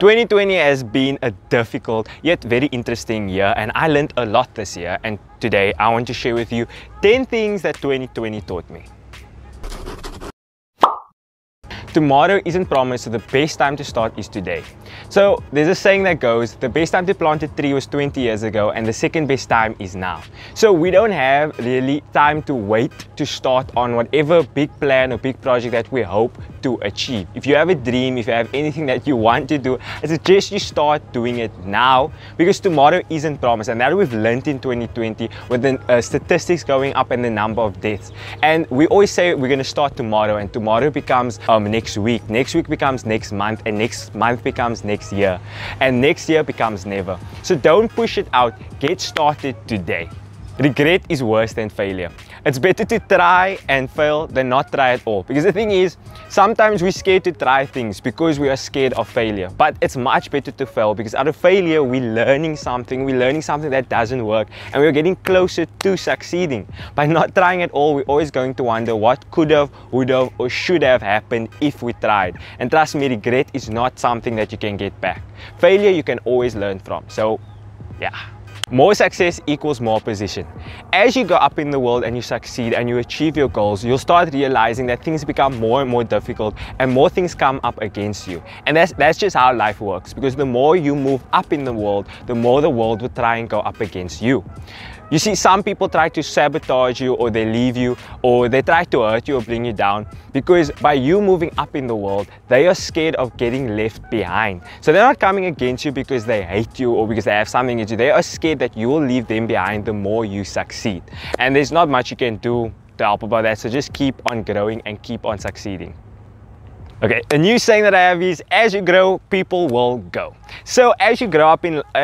2020 has been a difficult yet very interesting year, and I learned a lot this year, and today I want to share with you 10 things that 2020 taught me. Tomorrow isn't promised, so the best time to start is today. So there's a saying that goes, the best time to plant a tree was 20 years ago and the second best time is now. So we don't have really time to wait to start on whatever big plan or big project that we hope to achieve. If you have a dream, if you have anything that you want to do, I suggest you start doing it now, because tomorrow isn't promised, and that we've learned in 2020 with the statistics going up and the number of deaths. And we always say we're going to start tomorrow, and tomorrow becomes next week becomes next month, and next month becomes next year, and next year becomes never. So don't push it out, get started today. Regret is worse than failure. It's better to try and fail than not try at all, because the thing is, sometimes we're scared to try things because we are scared of failure, but it's much better to fail, because out of failure we're learning something that doesn't work, and we're getting closer to succeeding. By not trying at all, we're always going to wonder what could have, would have, or should have happened if we tried. And trust me, regret is not something that you can get back. Failure you can always learn from. So yeah. More success equals more position. As you go up in the world and you succeed and you achieve your goals, you'll start realizing that things become more and more difficult and more things come up against you. And that's just how life works, because the more you move up in the world, the more the world will try and go up against you. You see, some people try to sabotage you, or they leave you, or they try to hurt you or bring you down, because by you moving up in the world, they are scared of getting left behind. So they're not coming against you because they hate you or because they have something against you. They are scared that you will leave them behind the more you succeed. And there's not much you can do to help about that. So just keep on growing and keep on succeeding. Okay, a new saying that I have is, as you grow, people will go. So as you grow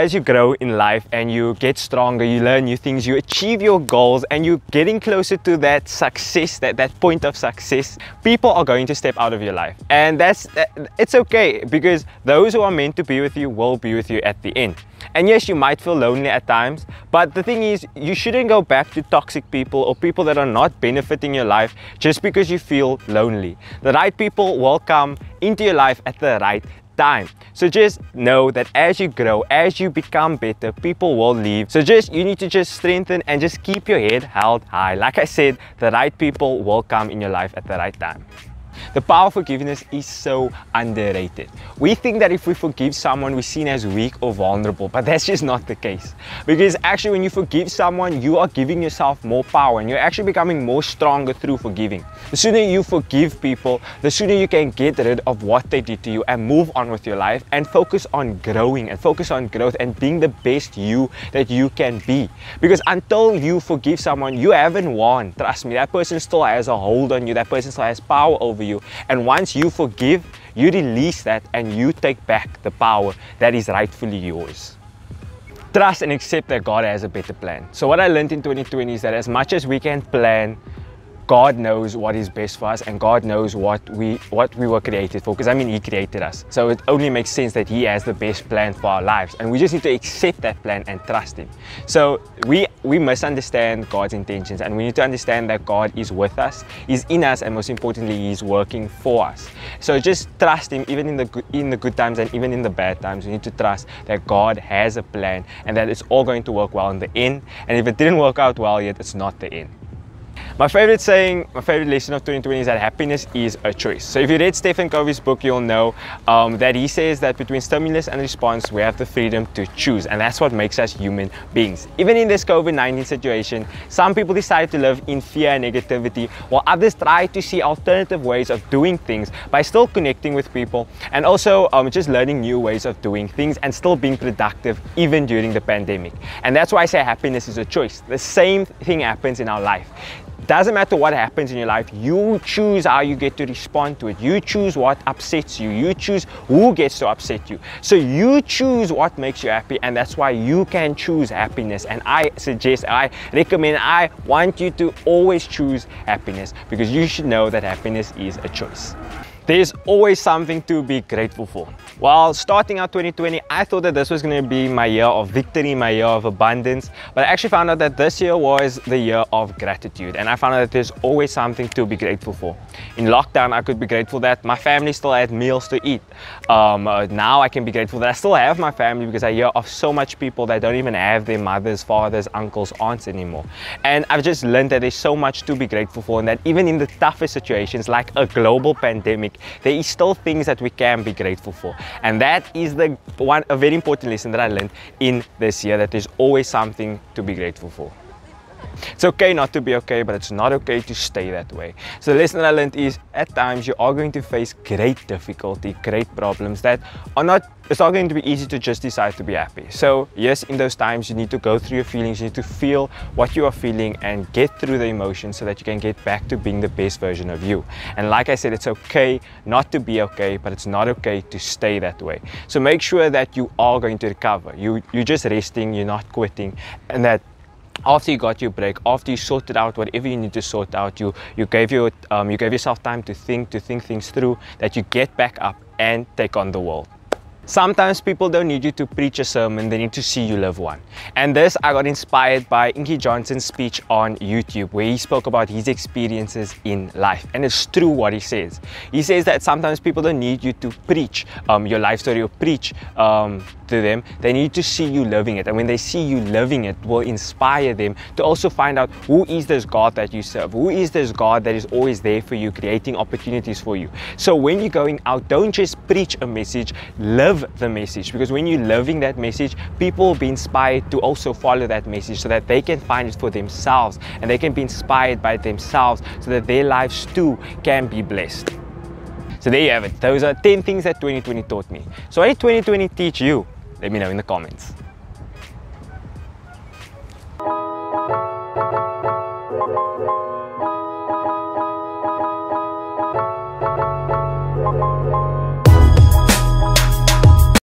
in life and you get stronger, you learn new things, you achieve your goals, and you're getting closer to that success, that point of success, people are going to step out of your life. And it's okay, because those who are meant to be with you will be with you at the end. And yes, you might feel lonely at times, but the thing is, you shouldn't go back to toxic people or people that are not benefiting your life just because you feel lonely. The right people will come into your life at the right time. So just know that as you grow, as you become better, people will leave. So you need to just strengthen and just keep your head held high. Like I said, the right people will come in your life at the right time. The power of forgiveness is so underrated. We think that if we forgive someone, we're seen as weak or vulnerable, but that's just not the case. Because actually, when you forgive someone, you are giving yourself more power, and you're actually becoming more stronger through forgiving. The sooner you forgive people, the sooner you can get rid of what they did to you and move on with your life and focus on growing and focus on growth and being the best you that you can be. Because until you forgive someone, you haven't won. Trust me, that person still has a hold on you, that person still has power over you. And once you forgive, you release that and you take back the power that is rightfully yours. Trust and accept that God has a better plan. So what I learned in 2020 is that as much as we can plan, God knows what is best for us, and God knows what we were created for, because I mean, He created us. So it only makes sense that He has the best plan for our lives, and we just need to accept that plan and trust Him. So we must understand God's intentions, and we need to understand that God is with us, He's in us, and most importantly, He's working for us. So just trust Him, even in the good times and even in the bad times. We need to trust that God has a plan and that it's all going to work well in the end. And if it didn't work out well yet, it's not the end. My favorite saying, my favorite lesson of 2020 is that happiness is a choice. So if you read Stephen Covey's book, you'll know that he says that between stimulus and response, we have the freedom to choose. And that's what makes us human beings. Even in this COVID-19 situation, some people decide to live in fear and negativity, while others try to see alternative ways of doing things by still connecting with people, and also just learning new ways of doing things and still being productive even during the pandemic. And that's why I say happiness is a choice. The same thing happens in our life. Doesn't matter what happens in your life, you choose how you get to respond to it. You choose what upsets you. You choose who gets to upset you. So you choose what makes you happy, and that's why you can choose happiness. And I recommend, I want you to always choose happiness, because you should know that happiness is a choice. There's always something to be grateful for. While starting out 2020, I thought that this was going to be my year of victory, my year of abundance, but I actually found out that this year was the year of gratitude, and I found out that there's always something to be grateful for. In lockdown, I could be grateful that my family still had meals to eat. Now I can be grateful that I still have my family, because I hear of so much people that don't even have their mothers, fathers, uncles, aunts anymore. And I've just learned that there's so much to be grateful for, and that even in the toughest situations like a global pandemic, there is still things that we can be grateful for. And that is a very important lesson that I learned in this year, that there's always something to be grateful for. It's okay not to be okay, but it's not okay to stay that way. So the lesson that I learned is, at times you are going to face great difficulty, great problems that are not, it's not going to be easy to just decide to be happy. So yes, in those times you need to go through your feelings, you need to feel what you are feeling and get through the emotions so that you can get back to being the best version of you. And like I said, it's okay not to be okay, but it's not okay to stay that way. So make sure that you are going to recover. You're just resting, you're not quitting, and that after you got your break, after you sorted out whatever you need to sort out, you gave yourself time to think things through, that you get back up and take on the world. Sometimes people don't need you to preach a sermon, they need to see you live one. And this, I got inspired by Inky Johnson's speech on YouTube, where he spoke about his experiences in life. And it's true what he says. He says that sometimes people don't need you to preach your life story or preach to them. They need to see you living it. And when they see you living it, will inspire them to also find out, who is this God that you serve? Who is this God that is always there for you, creating opportunities for you? So when you're going out, don't just preach a message, live the message, because when you're living that message, people will be inspired to also follow that message, so that they can find it for themselves and they can be inspired by themselves, so that their lives too can be blessed. So there you have it. Those are 10 things that 2020 taught me. So what did 2020 teach you? Let me know in the comments.